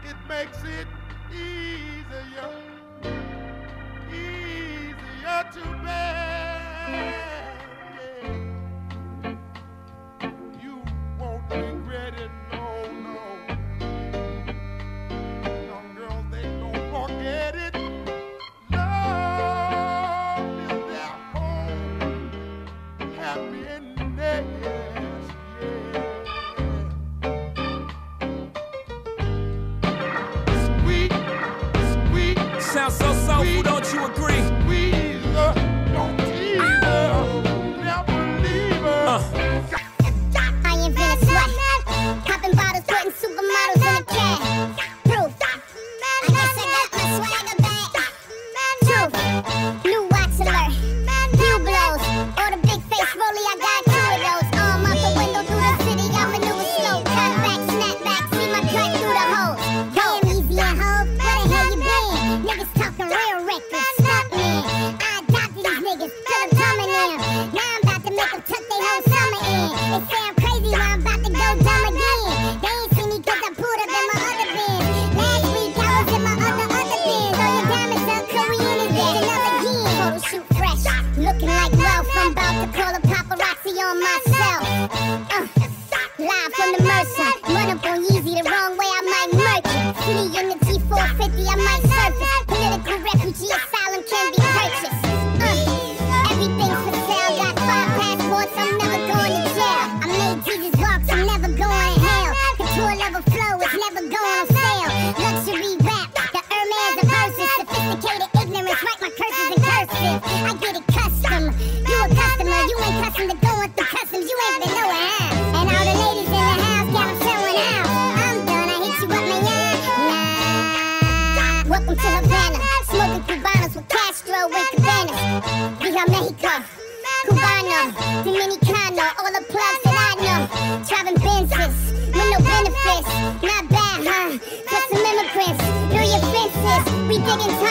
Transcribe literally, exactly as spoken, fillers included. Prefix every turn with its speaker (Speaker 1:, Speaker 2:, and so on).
Speaker 1: it makes it easier, easier to bear. You won't regret it, no, no. Young girls, they don't forget it. Love is their home, happiness, yeah. Sweet, sweet,
Speaker 2: sounds so soulful, don't you agree?
Speaker 1: Squeeze her, don't tease her, never leave her.
Speaker 2: Uh.
Speaker 3: I invented sweat, popping bottles, putting supermodels in a cab. Proof, I guess I got my swagger back. Truth, new watch alert, view blows, or the big face rolly, I got two of those. Arm out the window through the city, I maneuver slow. Cut back, snap back, see my cut through the hole. Damn easy and hoes, where the hell you been? Niggas talking real reckless, stuck me. I adopted these niggas, till I'm coming in. Now I'm about to make them tuck their whole summer in. They say I'm crazy, now I'm about to go dumb again. They ain't seen me cause I pulled up in my other bin. Last week I was in my other, other bin. Throw your diamonds up, Korean is dead another again. Photo shoot fresh, looking like Ralph. I'm about to call a paparazzi on myself. Uh, live from the Mercer, run up on Yeezy the wrong way, I might murk you. City in the T four fifty, I might surface. Political refugee asylum can be purchased. Uh, everything's for sale, got five passports, I'm never going to jail. I made Jesus walk, I'm never going to hell. Couture level flow is never going on sale. Luxury rap, the Hermes of verses. Sophisticated ignorance, write my curses in cursive. I get it custom, you a customer, you ain't custom to going through customs, you ain't been nowhere how. And all the ladies in the house got them showing out. I'm done, I hit you up, man. Nah. Welcome to Havana, smoking Cubanos with Castro and Cabanas. Viva Mexico, Cubano, Dominicano, all the plugs that I know. Driving Benzes with no benefits, not bad, huh? Got some immigrants through your fences. We digging